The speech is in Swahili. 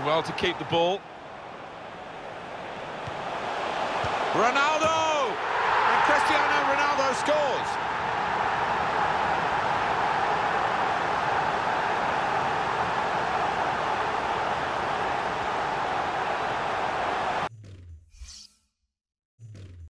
well to keep the ball. Ronaldo! And Cristiano Ronaldo scores.